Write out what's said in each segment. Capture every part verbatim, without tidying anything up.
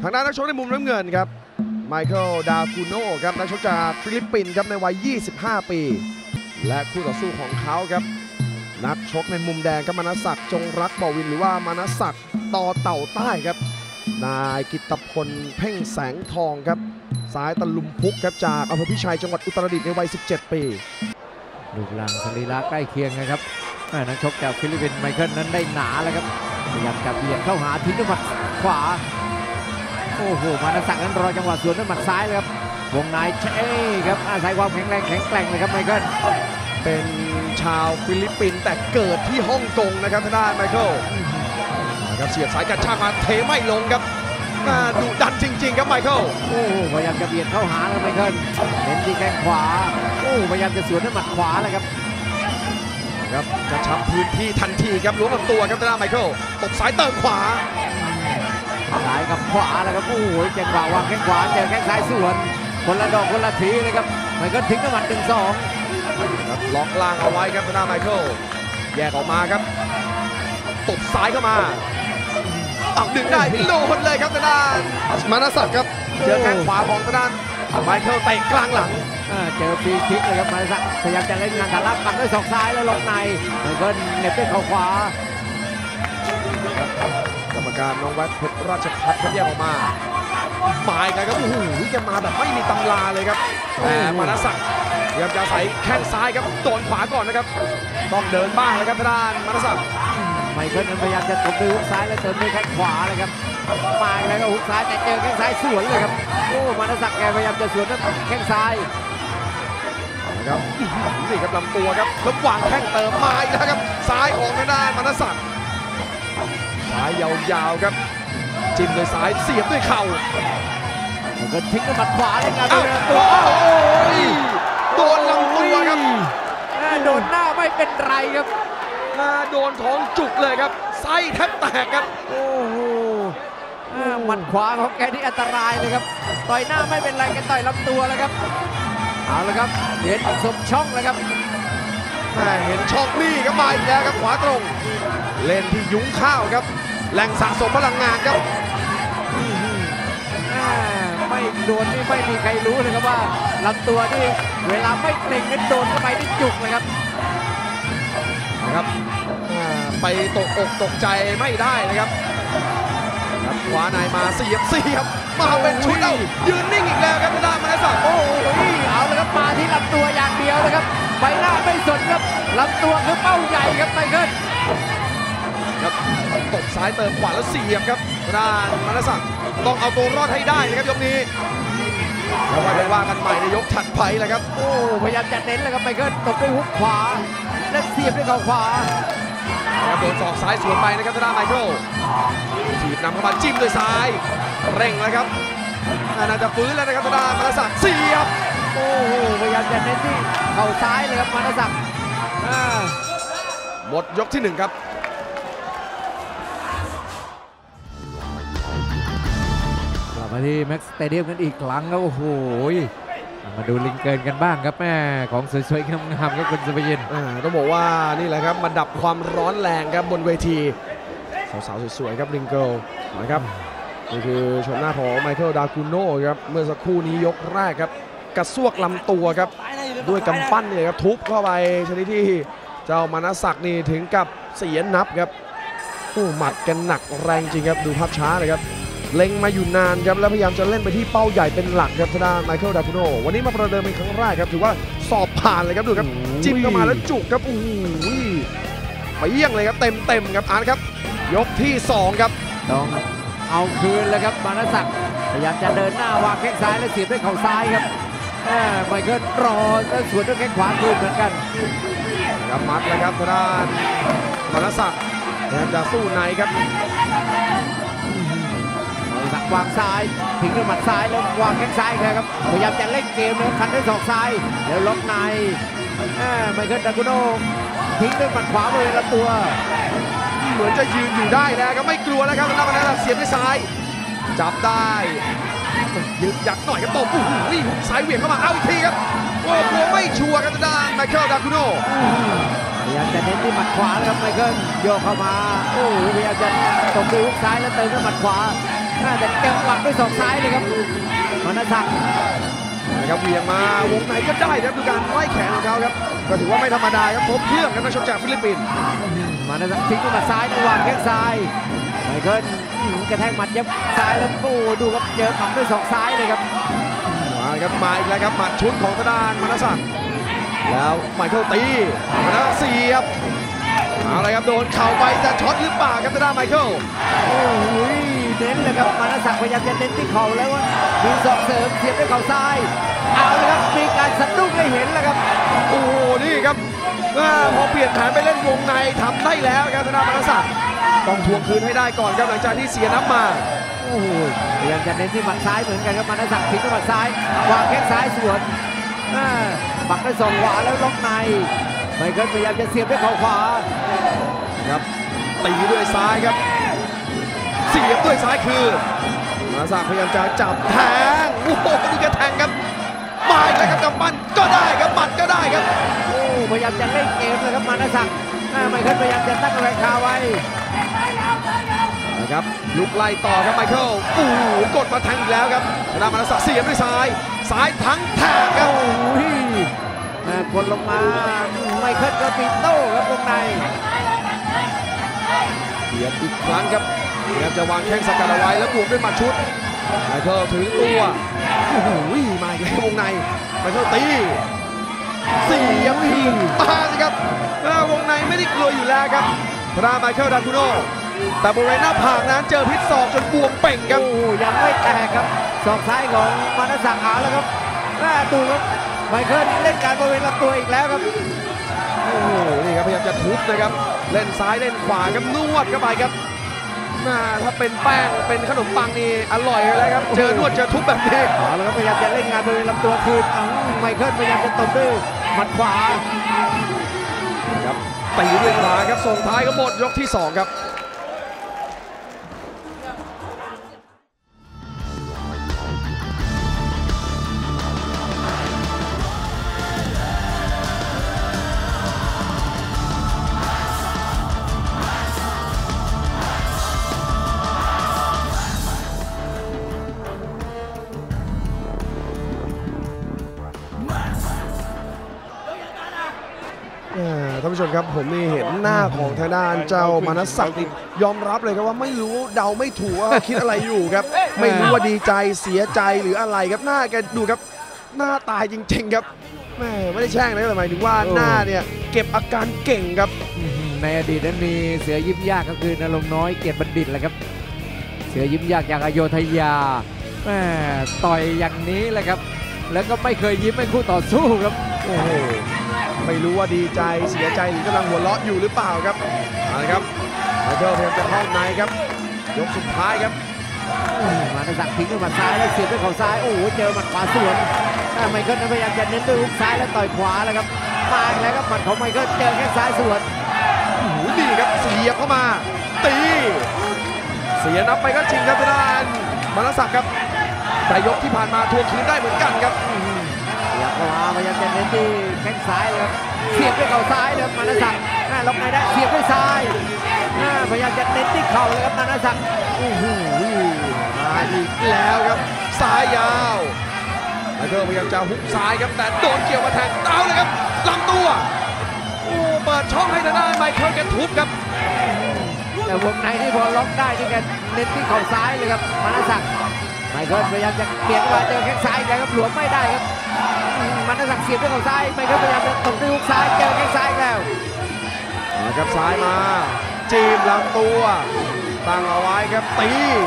ทางด้านนักชกในมุมน้ำเงินครับไมเคิลดากูโนครับนักชกจากฟิลิปปินส์ครับในวัยยี่สิบห้าปีและคู่ต่อสู้ของเขาครับนักชกในมุมแดงครับมนัสศักดิ์จงรักบ่อวินหรือว่ามนัสศักดิ์ต่อเต่าใต้ครับนายกิตตพลเพ่งแสงทองครับซ้ายตะลุมพุกครับจากอำเภอพิชัยจังหวัดอุตรดิตถ์ในวัยสิบเจ็ดปีรูปร่างสรีระใกล้เคียงนะครับนักชกจากฟิลิปปินส์ไมเคิลนั้นได้หนาแล้วครับพยายามจะเบียดเข้าหาทิ้งด้วยหมัดขวาโอ้โหมนัสศักดิ์นั้นรอจังหวะสวนด้วยหมัดซ้ายเลยครับวงในเช่ครับอาศัยความแข็งแรงแข็งแกร่งเลยครับไมเคิลเป็นชาวฟิลิปปินส์แต่เกิดที่ฮ่องกงนะครับทางด้านไมเคิลครับเสียบสายกระชากมาเทไม่ลงครับดุดันจริงๆครับไมเคิลโอ้พยายามจะเบียดเข้าหาแล้วไมเคิลเน้นที่แข้งขวาโอ้พยายามจะสวนด้วยหมัดขวาเลยครับครับจะชับพื้นที่ทันทีครับล้วงลำตัวครับทางด้านไมเคิลตบซ้ายเติมขวาซ้ายกับขวาแล้วครับโอ้โหจังหวะวางแข้งขวาเจอแข้งซ้ายสวนคนละดอกคนละทีเลยครับไมเคิลทิ้งด้วยหมัดหนึ่งสองครับล็อกล่างเอาไว้ครับทางด้านไมเคิลแยกออกมาครับตบซ้ายเข้ามาเอาดึงได้โดนเลยครับทางด้านมนัสศักดิ์ครับเจอแข้งขวาของทางด้านไมเคิลเตะกลางหลังเจอฟรีคิกเลยครับมนัสศักดิ์พยายามจะเล่นงานฐานรับปัดด้วยศอกซ้ายแล้วลงในไมเคิลเน็บด้วยเข่าขวากรรมการน้องแว็กเพชรราชพัฒน์เขาแยกออกมาหมายกันครับโอ้โหแกมาแบบไม่มีตำราเลยครับแต่มนัสศักดิ์พยายามจะใส่แข้งซ้ายครับโดนขวาก่อนนะครับต้องเดินบ้างเลยครับทางด้านมนัสศักดิ์ไมเคิลพยายามจะตบด้วยฮุกซ้ายแล้วเติมด้วยแข้งขวาเลยครับมาแล้วก็ฮุกซ้ายแต่เจอแข้งซ้ายสวนเลยครับโอ้มนัสศักดิ์แกพยายามจะสวนด้วยแข้งซ้ายนะครับนี่ครับลำตัวครับแล้ววางแข้งเติมมาอีกแล้วครับซ้ายของทางด้านมนัสศักดิ์ซ้ายยาวๆครับจิ้มด้วยซ้ายเสียบด้วยเข่าแล้วก็ทิ้งด้วยหมัดขวาเลยครับโอ้ยโดนลำตัวครับโดนหน้าไม่เป็นไรครับโดนท้องจุกเลยครับไส้แทบแตกครับโอ้โหหมัดขวาของแกที่อันตรายเลยครับต่อยหน้าไม่เป็นไรแกต่อยลำตัวแล้วครับเอาละครับเห็นสมช่องแล้วครับเห็นช่องนี่ครับมาอีกแล้วครับขวาตรงเล่นที่ยุ้งข้าวครับแหล่งสะสมพลังงานครับไม่โดนนี่ไม่มีใครรู้เลยครับว่าลำตัวนี่เวลาไม่เกร็งนั้นโดนเข้าไปนี่จุกเลยครับนะครับไปตกอกตกใจไม่ได้นะครับครับขวาในมาเสียบเสียบมาเป็นชุดเอายืนนิ่งอีกแล้วครับทางด้านมนัสศักดิ์โอ้โหเอาเลยครับมาที่ลำตัวอย่างเดียวเลยครับใบหน้าไม่สนครับลำตัวคือเป้าใหญ่ครับไมเคิลครับตบซ้ายเติมขวาแล้วเสียบครับทางด้านมนัสศักดิ์ต้องเอาตัวรอดให้ได้นะครับยกนี้แล้วว่าจะว่ากันใหม่ในยกถัดไปเลยครับโอ้พยายามจะเน้นเลยครับไมเคิลตบด้วยฮุกขวาและเสียบด้วยเข่าขวาโดนศอกซ้ายสวนไปนะครับทางด้านไมเคิลถีบนำเข้ามาจิ้มด้วยซ้ายเร่งแล้วครับน่าจะฟื้นแล้วนะครับทางด้านมนัสศักดิ์เสียบโอ้โหพยายามจะเน้นที่เข่าซ้ายเลยครับมนัสศักดิ์หมดยกที่หนึ่งครับกลับมาที่แม็กซ์สเตเดียมกันอีกครั้งครับโอ้โหมาดูลิงเกินกันบ้างครับแม่ของสวยๆงามๆครับคุณสุภยินต้องบอกว่านี่แหละครับมาดับความร้อนแรงครับบนเวทีสาวๆสวยๆครับลิงเกิลนะครับนี่คือชมหน้าของไมเคิลดากูโน่ครับเมื่อสักครู่นี้ยกแรกครับกระซวกลำตัวครับด้วยกำปั้นเนี่ยครับทุบเข้าไปชนิดที่เจ้ามนัสศักดิ์นี่ถึงกับเสียนับครับโอ้หมัดกันหนักแรงจริงครับดูภาพช้าเลยครับเล็งมาอยู่นานครับแล้วพยายามจะเล่นไปที่เป้าใหญ่เป็นหลักครับทางด้านไมเคิลดากูโน่วันนี้มาประเดิมเป็นครั้งแรกครับถือว่าสอบผ่านเลยครับดูครับจิ้มเข้ามาแล้วจุกครับโอ้โหไปเยี่ยงเลยครับเต็มเต็มครับอ่านครับยกที่สองครับต้องเอาคืนเลยครับมนัสศักดิ์พยายามจะเดินหน้าวางแข้งซ้ายแล้วเสียบด้วยเข่าซ้ายครับไมเคิลรอแล้วสวนด้วยแข้งขวาคืนเหมือนกันครับมัดเลยครับทางด้านมนัสศักดิ์พยายามจะสู้ในครับสักวางซ้ายทิ้งด้วยหมัดซ้ายแล้ววางแข้งซ้ายเลยครับพยายามจะเล่นเกมแล้วคันด้วยศอกซ้ายแล้วล็อกในไมเคิลดากูโน่ทิ้งด้วยหมัดขวาบริเวณลำตัวเหมือนจะยืนอยู่ได้แล้วครับไม่กลัวแล้วครับทางด้านมนัสศักดิ์เสียบด้วยซ้ายจับได้ยึดยักหน่อยครับตบโอ้โหซ้ายเหวี่ยงเข้ามาเอาอีกทีครับโอ้โหไม่ชัวร์ครับทางด้านไมเคิลดากูโน่พยายามจะเน้นที่หมัดขวาครับไมเคิลโยกเข้ามาโอ้โหพยายามจะตบด้วยฮุกซ้ายแล้วเติมด้วยหมัดขวาน่าจะเจอหวังด้วยศอกซ้ายเลยครับมานศักดิ์นะครับเหวี่ยงมาวงในก็ได้ครับดูการไล่แขนของเขาครับก็ถือว่าไม่ธรรมดาครับพบเครื่องครับนักชกจากฟิลิปปินส์มานศักดิ์ทิ้งด้วยหมัดซ้ายระหว่างแข้งซ้ายไมเคิลกระแทกหมัดยับซ้ายแล้วโอ้ดูครับเจอหมัดด้วยศอกซ้ายเลยครับมาครับมาอีกแล้วครับหมัดชุดของทางด้านมนัสสักแล้วไมเคิลตีมนัสเสียบเอาละครับโดนเข่าไปจะช็อตหรือเปล่าครับทางด้านไมเคิลโอ้โหเน้นเลยครับมานศักดิ์พยายามจะเน้นที่เข่าแล้วว่ามีศอกเสริมเสียบด้วยเข่าซ้ายเอาเลยครับมีการสะดุ้งให้เห็นแล้วครับโอ้โหนี่ครับอ่าพอเปลี่ยนแผนไปเล่นวงในทำได้แล้วครับทางด้านมนัสสักต้องทวงคืนให้ได้ก่อนครับหลังจากที่เสียนับมาโอ้โหพยายามจะเน้นที่หมัดซ้ายเหมือนกันครับมานศักดิ์ทิ้งด้วยหมัดซ้ายวางแข้งซ้ายสวนอ่าปักด้วยศอกขวาแล้วล็อกในไมเคิลพยายามจะเสียบด้วยเข่าขวาครับตีด้วยซ้ายครับเสียบด้วยซ้ายคือมนัสสักพยายามจะจับแทงโอ้โหนี่ก็แทงครับมาอีกแล้วครับกำปั้นก็ได้ครับหมัดก็ได้ครับโอ้พยายามจะเล่นเกมเลยครับมานศักดิ์อ่าไมเคิลพยายามจะตั้งแรงคาไว้นะครับลุกไล่ต่อครับไมเคิลโอ้โหกดมาแทงอีกแล้วครับทางด้านมนัสสักเสียบด้วยซ้ายซ้ายทั้งแทงครับโอ้ยแม่กดลงมาไมเคิลก็ตีโต้ครับวงในเสียบอีกครั้งครับพยายามจะวางแข้งสกัดเอาไว้แล้วบวกด้วยหมัดชุดไมเคิลถึงตัวโอ้โหมาอีกแล้ววงในไมเคิลตีเสียบอีกมาสิครับอ่าวงในไม่ได้กลัวอยู่แล้วครับทางด้านไมเคิลดาคูโนแต่บริเวณหน้าผากนั้นเจอพิษศอกจนบวมเป่งครับโอ้ยังไม่แตกครับศอกซ้ายของมานศักดิ์หาแล้วครับแม่ดูครับไมเคิลเล่นการบริเวณลำตัวอีกแล้วครับโอ้โหนี่ครับพยายามจะทุบนะครับเล่นซ้ายเล่นขวาครับนวดเข้าไปครับน่าถ้าเป็นแป้งเป็นขนมปังนี่อร่อยเลยครับเจอนวดเจอทุบแบบนี้เอาละครับพยายามจะเล่นงานบริเวณลำตัวคืนอื้อไมเคิลพยายามจะตบด้วยหมัดขวาครับตีด้วยขวาครับส่งท้ายก็หมดยกที่สองครับ ท่านผู้ชมครับผมนี่เห็นหน้าของทางด้านเจ้ามนัสสักดิ์ยอมรับเลยครับว่าไม่รู้เดาไม่ถูกว่าคิดอะไรอยู่ครับไม่รู้ว่าดีใจเสียใจหรืออะไรครับหน้าแกดูครับหน้าตายจริงๆครับแม่ไม่ได้แช่งนะแต่หมายถึงว่าหน้าเนี่ยเก็บอาการเก่งครับในอดีตนั้นมีเสือยิ้มยากก็คือนรงค์น้อยเกียรติบัณฑิตแหละครับเสือยิ้มยากจากอโยธยาแม่ต่อยอย่างนี้แหละครับแล้วก็ไม่เคยยิ้มให้คู่ต่อสู้ครับโอ้โหไม่รู้ว่าดีใจเสียใจหรือกำลังหัวเราะอยู่หรือเปล่าครับเอาละครับไมเคิลพยายามจะเข้าในครับยกสุดท้ายครับมานศักดิ์ทิ้งด้วยหมัดซ้ายแล้วเสียบด้วยเข่าซ้ายโอ้โหเจอหมัดขวาสวนไมเคิลพยายามจะเน้นด้วยฮุกซ้ายแล้วต่อยขวาแล้วครับมาอีกแล้วครับหมัดของไมเคิลเจอแค่ซ้ายสวนโอ้โหดีครับเสียบเข้ามาตีเสียนับไปก็จริงครับทางด้านมนัสสักดิ์ครับแต่ยกที่ผ่านมาทวงคืนได้เหมือนกันครับเสียบเข้ามาพยายามจะเน้นที่แข้งซ้ายเลยครับเสียบด้วยเข่าซ้ายเลยมานศักดิ์ล็อกในได้เสียบด้วยซ้ายพยายามจะเน้นที่เข่าเลยครับมานศักดิ์โอ้โหมาอีกแล้วครับซ้ายยาวไมเคิลพยายามจะฮุกซ้ายครับแต่โดนเกี่ยวมาแทงเอาเลยครับลำตัวโอ้เปิดช่องให้ทางด้านไมเคิลแกทุบครับแต่วงในที่พอล็อกได้ที่กันเน้นที่เข่าซ้ายเลยครับมานศักดิ์ไมเคิลพยายามจะเปลี่ยนมาเจอแข้งซ้ายอีกแล้วครับหลวมไม่ได้ครับมานศักดิ์เสียบด้วยเข่าซ้ายไมเคิลพยายามจะตบด้วยฮุกซ้ายเจอแข้งซ้ายอีกแล้วนะครับซ้ายมาจีบลำตัวตั้งเอาไว้ครับตี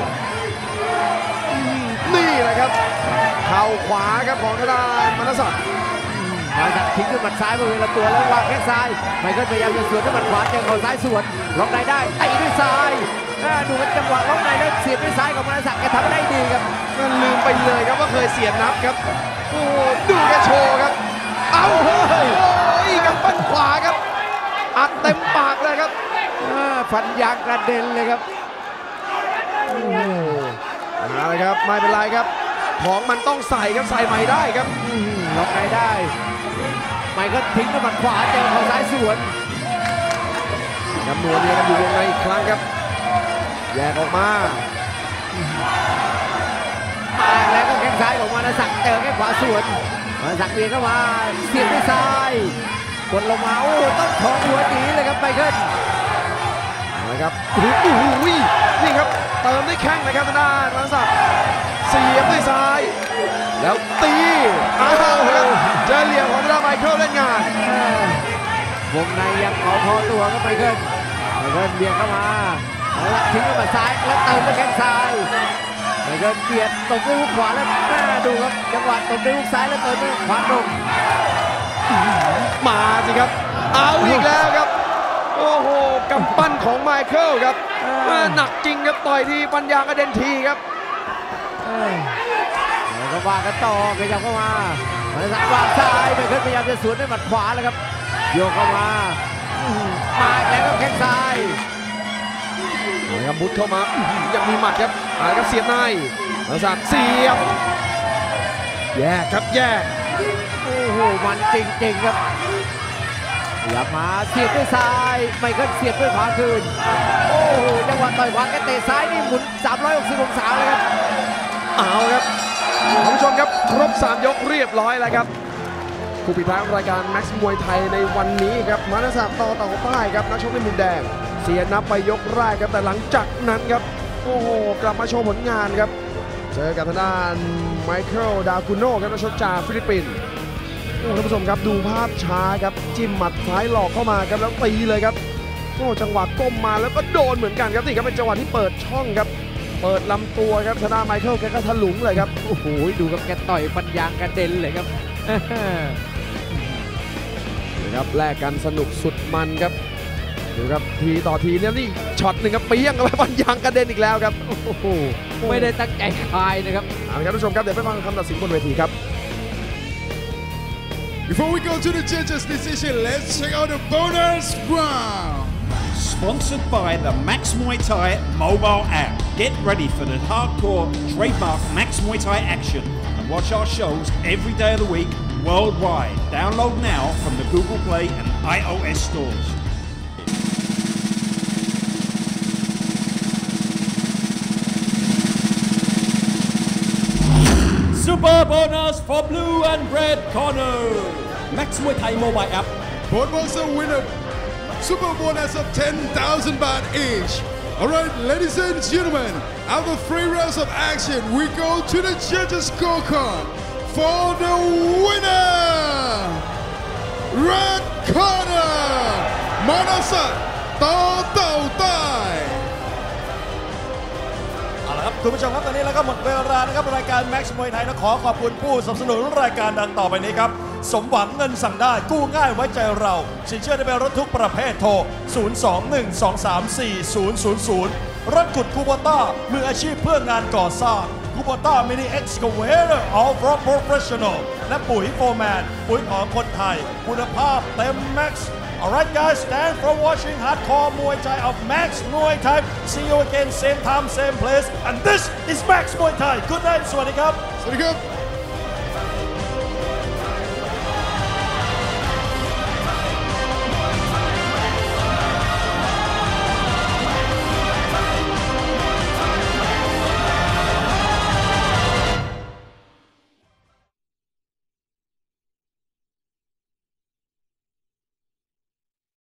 นี่แหละครับเข่าขวาครับของทางด้านมนัสสักดิ์มานศักดิ์ทิ้งด้วยหมัดซ้ายบริเวณลำตัวแล้ววางแข้งซ้ายไมเคิลพยายามจะสวนด้วยหมัดขวาเจอเข่าซ้ายสวนล็อกในได้ตีด้วยซ้ายดูกันจังหวะล็อกในแล้วเสียบด้วยซ้ายของมานศักดิ์แกทำได้ดีครับนั่นลืมไปเลยครับว่าเคยเสียนับครับโอ้ดูแกโชว์ครับเอาเฮ้ยโอ้ยกับปั้นขวาครับอัดเต็มปากเลยครับฟันยางกระเด็นเลยครับโอ้มาเลยครับไม่เป็นไรครับของมันต้องใส่ครับใส่ใหม่ได้ครับล็อกในได้ไมเคิลทิ้งด้วยหมัดขวาเจอเข่าซ้ายสวนครับนัวเนียกันอยู่วงในอีกครั้งครับแยกออกมามาแล้วก็แข้งซ้ายของมานศักดิ์เจอแข้งขวาสวนมานศักดิ์เบียดเข้ามาเสียบด้วยซ้ายกดลงมาโอ้ต้องถอนหัวหนีเลยครับไมเคิลนะครับโอ้โหนี่ครับเติมด้วยแข้งนะครับทางด้านมานศักดิ์เสียบด้วยซ้าย แล้วตีอ้าวครับเจอเหลี่ยมของทางด้านไมเคิลเล่นงานวงในยังขอพอตัวครับไมเคิลไมเคิลเบียดเข้ามาแล้วทิ้งด้วยหมัดซ้ายแล้วเติมด้วยแข้งซ้ายไมเคิลเบียดตบด้วยลูกขวาแล้วหน้าดูครับจังหวะตบด้วยลูกซ้ายแล้วเติมด้วยขวาตรงมาสิครับเอาอีกแล้วครับโอ้โหกำปั้นของไมเคิลครับหนักจริงครับต่อยทีปัญญากระเด็นทีครับแล้วก็วางกันต่อขยับเข้ามามาสักวางซ้ายไมเคิลพยายามจะสวนด้วยหมัดขวาแล้วครับโยกเข้ามามาแล้วก็แข้งซ้ายนะครับมุดเข้ามายังมีหมัดครับอะไรครับเสียบในมานศักดิ์เสียบแยกครับแยกโอ้โหมันจริงๆครับขยับมาเสียบด้วยซ้ายไมเคิลเสียบด้วยขวาคืนโอ้โหจังหวะต่อยขวาแกเตะซ้ายนี่หมุนสามร้อยหกสิบองศาเลยครับเอาครับท่านผู้ชมครับครบสามยกเรียบร้อยแล้วครับผู้ปิดท้ายรายการแม็กซ์มวยไทยในวันนี้ครับมานศักดิ์ต่อต่อป้ายครับนักชกในมุมแดงเสียนับไปยกแรกครับแต่หลังจากนั้นครับโอ้โหกลับมาโชว์ผลงานครับเจอกับทางด้านไมเคิลดากูโน่ครับนักชกจากฟิลิปปินส์โอ้ท่านผู้ชมครับดูภาพช้าครับจิ้มหมัดซ้ายหลอกเข้ามาครับแล้วตีเลยครับโอ้จังหวะก้มมาแล้วก็โดนเหมือนกันครับนี่ครับเป็นจังหวะที่เปิดช่องครับเปิดลำตัวครับทางด้านไมเคิลแกก็ถลุงเลยครับโอ้โหดูครับแกต่อยปัญญางกระเด็นเลยครับนะครับแลกกันสนุกสุดมันครับดูครับทีต่อทีเนี่ยนี่ช็อตหนึ่งครับเปี้ยงเข้าไปปัญญางกระเด็นอีกแล้วครับโอ้โหไม่ได้ตั้งใจคายนะครับเอาละครับท่านผู้ชมครับเดี๋ยวไปฟังคำตัดสินบนเวทีครับ Before we go to the judges' decision, let's check out the bonus round. Sponsored by the Max Muay Thai mobile app. Get ready for the hardcore trademark Max Muay Thai action and watch our shows every day of the week worldwide. Download now from the Google Play and iOS stores. Super bonus for blue and red corner. Max Muay Thai mobile app. Both was a winner. Super bonus of ten thousand baht each. All right, ladies and gentlemen, after three rounds of action, we go to the judges' scorecard for the winner. Red corner, Manasak Tao Tao Tai. เอาละครับคุณผู้ชมครับตอนนี้เราก็หมดเวลานะครับรายการ Max มวยไทยและขอขอบคุณผู้สนับสนุนรายการดังต่อไปนี้ครับสมหวังเงินสั่งได้กู้ง่ายไว้ใจเราสินเชื่อได้เป็นรถทุกประเภทโทร ศูนย์ สอง หนึ่ง สอง สาม สี่ ศูนย์ ศูนย์ ศูนย์ รถขุดคูโบต้ามืออาชีพเพื่องานก่อสร้างคูโบต้ามินิเอ็กซ์คาเวเตอร์ออฟโรดโปรเฟชชั่นอลและปุ๋ยโฟร์แมนปุ๋ยของคนไทยคุณภาพเต็มแม็กซ์ Alright guys, thanks for watching Hardcore Muay Thai of Max Muay Thai. See you again, same time, same place. And this is Max Muay Thai. Good night, สวัสดีครับสวัสดีครับ